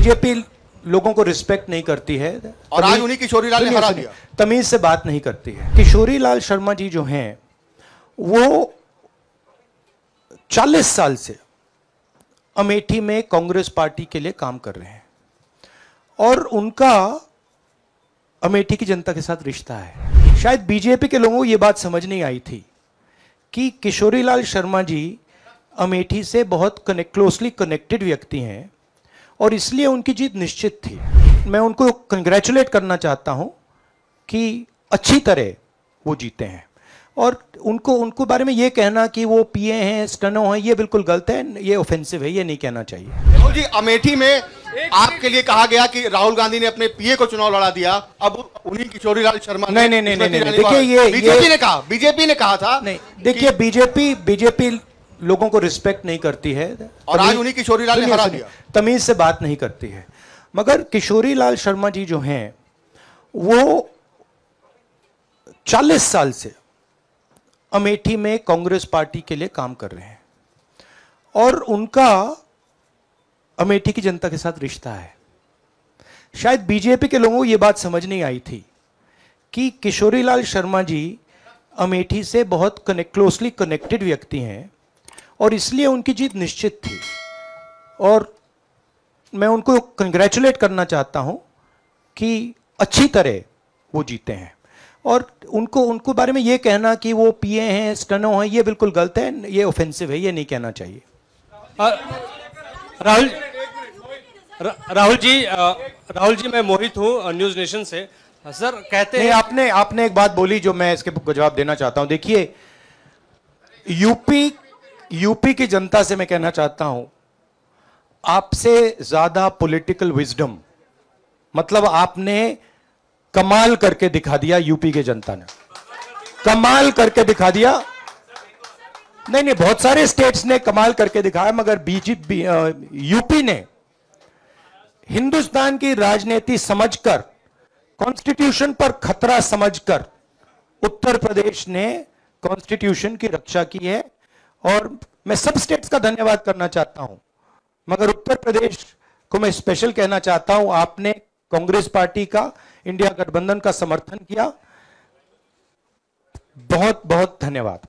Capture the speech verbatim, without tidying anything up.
BJP लोगों को respect नहीं करती है और आज उन्हीं किशोरी लाल ने हरा दिया। तमीज से बात नहीं करती है। किशोरी लाल शर्मा जी जो हैं वो चालीस साल से अमेठी में कांग्रेस पार्टी के लिए काम कर रहे हैं और उनका अमेठी की जनता के साथ रिश्ता है। शायद बीजेपी के लोगों को यह बात समझ नहीं आई थी कि किशोरी लाल शर्मा जी अमेठी से बहुत कनेक्ट क्लोजली कनेक्टेड व्यक्ति हैं और इसलिए उनकी जीत निश्चित थी। मैं उनको कंग्रेचुलेट करना चाहता हूं कि अच्छी तरह वो जीते हैं और उनको उनको बारे में ये कहना कि वो पीए हैं, स्टनो हैं, ये बिल्कुल गलत है, ये ऑफेंसिव है, ये नहीं कहना चाहिए। राहुल जी, अमेठी में आपके लिए कहा गया कि राहुल गांधी ने अपने पीए को चुनाव लड़ा दिया, अब उन्हीं किशोरी लाल शर्मा नहीं नहीं नहीं नहीं देखिए ये बीजेपी ने कहा बीजेपी ने कहा था नहीं देखिए बीजेपी बीजेपी लोगों को रिस्पेक्ट नहीं करती है और आज उन्हीं किशोरी लाल ने हरा दिया। तमीज से बात नहीं करती है। मगर किशोरी लाल शर्मा जी जो हैं वो चालीस साल से अमेठी में कांग्रेस पार्टी के लिए काम कर रहे हैं और उनका अमेठी की जनता के साथ रिश्ता है। शायद बीजेपी के लोगों को यह बात समझ नहीं आई थी कि किशोरी लाल शर्मा जी अमेठी से बहुत कनेक्ट क्लोजली कनेक्टेड व्यक्ति हैं और इसलिए उनकी जीत निश्चित थी और मैं उनको कंग्रेचुलेट करना चाहता हूं कि अच्छी तरह वो जीते हैं और उनको उनको बारे में ये कहना कि वो पीए हैं, स्टनो हैं, ये बिल्कुल गलत है, ये ऑफेंसिव है, ये नहीं कहना चाहिए। राहुल राहुल जी राहुल जी मैं मोहित हूँ न्यूज नेशन से। सर कहते हैं आपने आपने एक बात बोली जो मैं इसके जवाब देना चाहता हूं। देखिए यूपी यूपी की जनता से मैं कहना चाहता हूं आपसे ज्यादा पॉलिटिकल विजडम मतलब आपने कमाल करके दिखा दिया। यूपी के जनता ने कमाल करके दिखा दिया। नहीं नहीं बहुत सारे स्टेट्स ने कमाल करके दिखाया मगर बीजेपी यूपी ने हिंदुस्तान की राजनीति समझकर, कॉन्स्टिट्यूशन पर खतरा समझकर उत्तर प्रदेश ने कॉन्स्टिट्यूशन की रक्षा की है और मैं सब स्टेट्स का धन्यवाद करना चाहता हूं मगर उत्तर प्रदेश को मैं स्पेशल कहना चाहता हूं। आपने कांग्रेस पार्टी का, इंडिया गठबंधन का समर्थन किया। बहुत बहुत धन्यवाद।